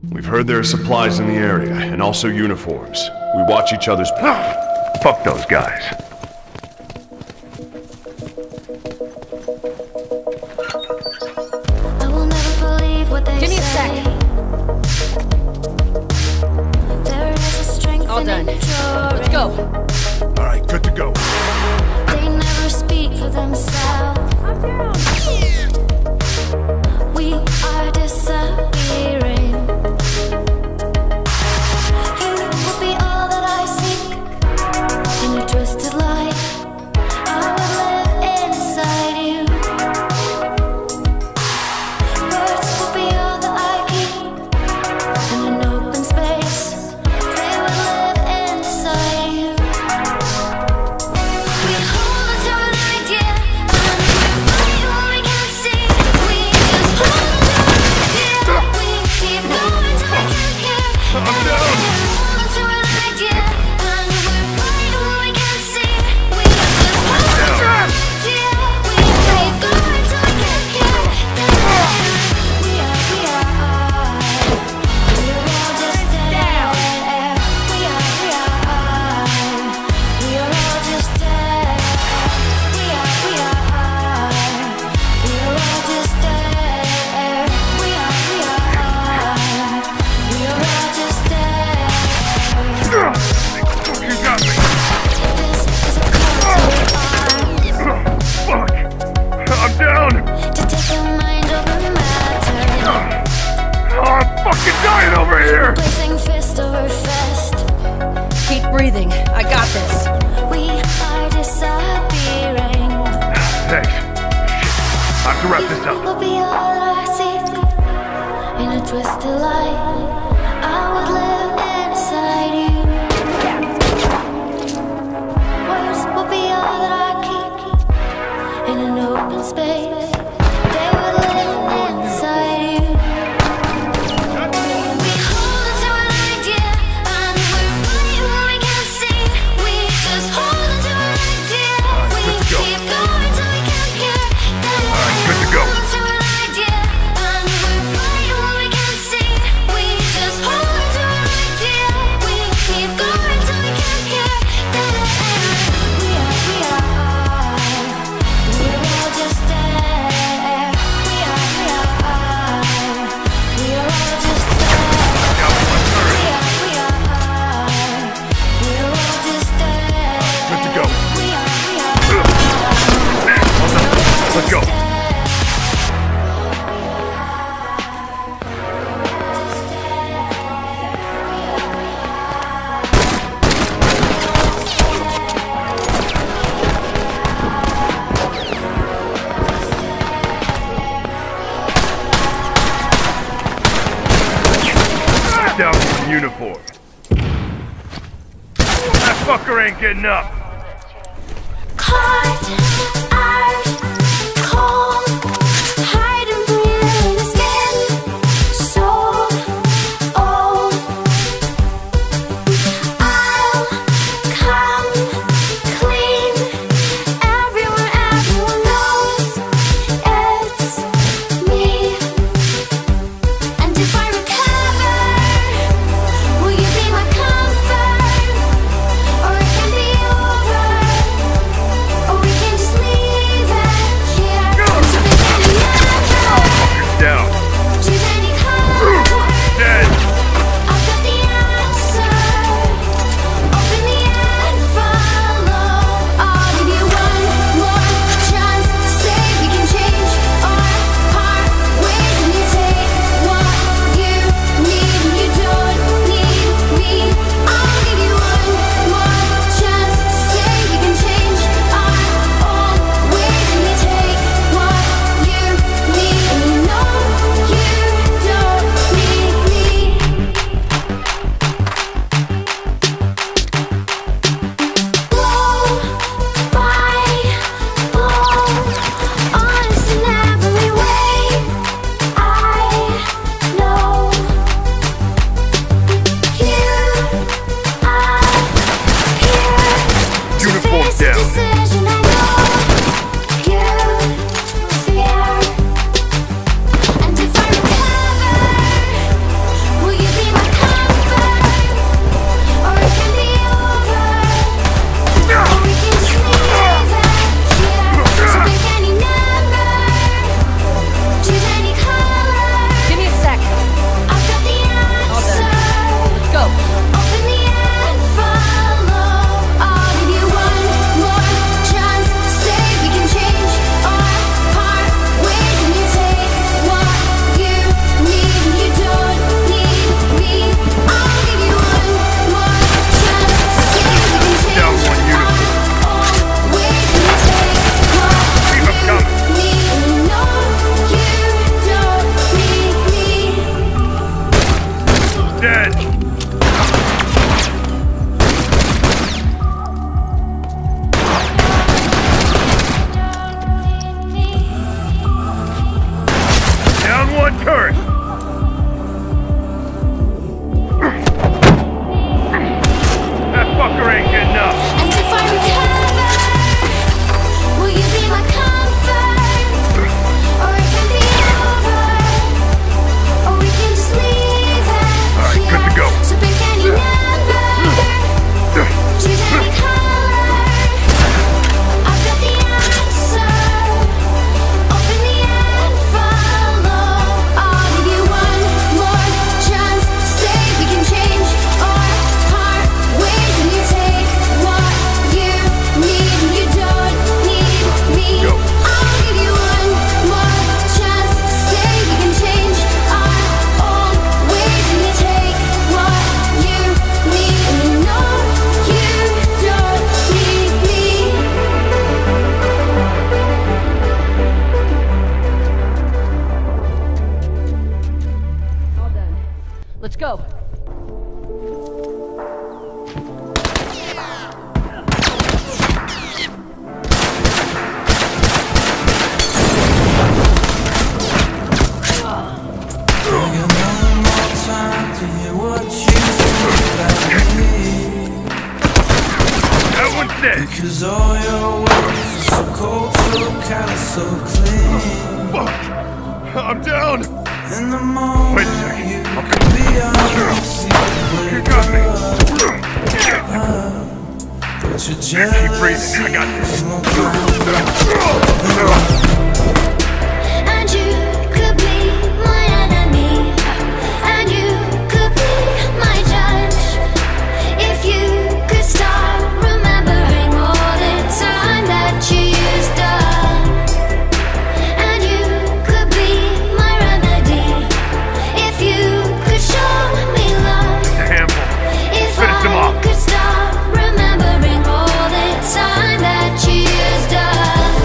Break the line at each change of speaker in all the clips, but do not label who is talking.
We've heard there are supplies in the area, and also uniforms. We watch each other's... Fuck those guys.
I will never believe what they
Give me a
say.
sec.
There is a strength
All
in
done.
enduring.
Let's go.
Alright, good to go.
They never speak for themselves. We are disappearing. You will be all that I seek. In a twisted light, I will live inside you. Words will be all that I keep. In an open space, they will live inside you. We hold on to an idea, and we fight what we can't see. We just hold on to an idea. We keep going till we can't hear. We hold on to an idea, and we fight what we can't see. We just hold on to an idea. We keep going till we can't hear. We are all just dead. We are all just dead. We are all just dead. We are all just dead.
You got me!
This is a call to arms
Fuck! I'm down!
to take the mind over matter.
Oh, I'm fucking dying over here!
Placing fist over fist.
Keep breathing. I got this.
We are disappearing.
Thanks. Shit. I have to wrap this
You
up.
will be all I seek. In a twisted light, I would live inside you. Words will be all that I keep. In an open space, they would live inside you. We hold on to an idea, and we fight what we can't see. We just hold on to an idea. We
let's go.
keep going till we can't hear.
Good to go.
Hold on to an idea, and we fight what we can't see. We just hold on to an idea. We keep going till we can't hear. We're all just dead. We are all just dead. We're all just dead.
Good to go.
We are
Let's go. Down one uniform. That fucker ain't getting up.
caught out cold, hiding from you in a skin so old. I'll come clean. Everyone knows it's me. And if I recover, will you be my comfort? Or it can be over, or we can just leave it.
Let's go.
Because all your words are so cold, so callous, so clean.
Fuck! I'm down!
In the moment,
Wait a second.
you could be honest,
You got me!
but you're
Keep breathing, I got this.
And you could be my enemy, and you could be my judge. If you could start remembering all the time that you used up, and you could be my remedy. If you could show me love,
A handful.
if
Finish them off.
I could stop remembering all the time that you used up.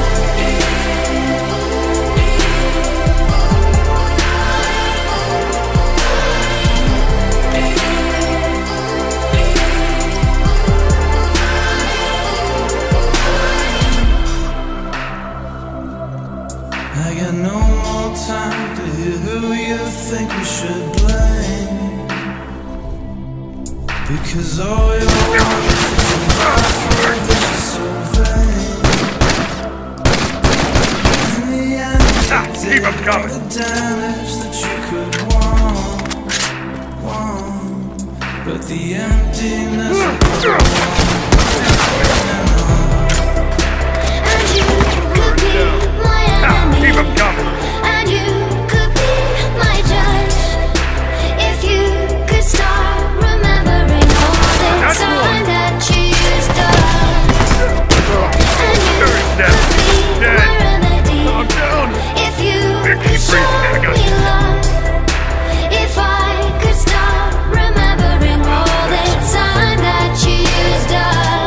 I got no more time to hear who you think we should blame. Because all your words are so vain. In the end,
Keep 'em coming.
the damage that you could want. But the emptiness
And you could be my enemy,
Keep 'em coming!
and you could be my judge. If you could start remembering all the
That's
time
one.
that you used up, and you
Sure,
could
dead.
be
Dead.
my remedy.
I'm down!
If you
Here,
could
keep
show
breathing, I got
me
you.
love, if I could stop remembering all the time that you used up.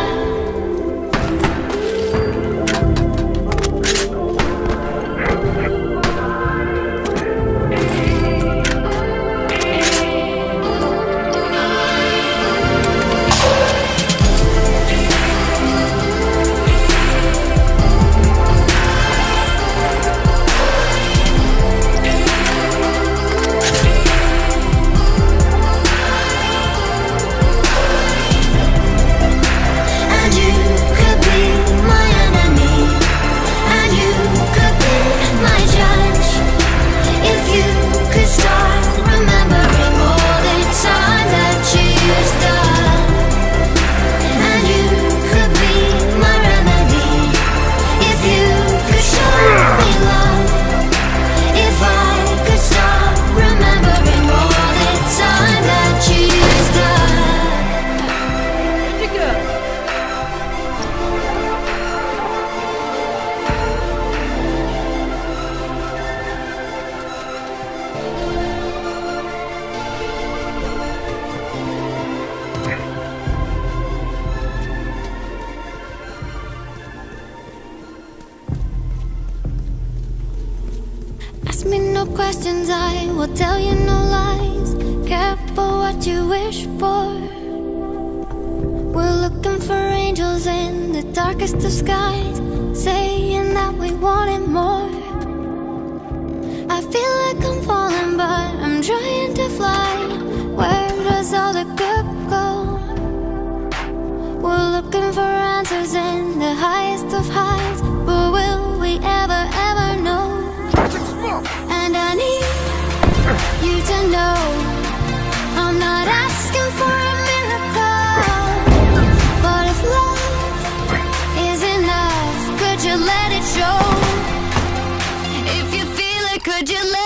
And you could be my enemy, and you could be my judge. If you could start remembering all the time that you used up, and you could be my remedy. If you could show me love, if I could stop remembering all the time that you used up.
Where'd you go?
Ask me no questions, I will tell you no lies. Careful what you wish for. We're looking for angels in the darkest of skies, saying that we wanted more. I feel like I'm falling, but I'm trying to fly. Where does all the good go? We're looking for answers in the highest of highs, but will we ever, ever know? And I need you to know I'm not asking for a miracle, but if love is enough, could you let it show? If you feel it, could you let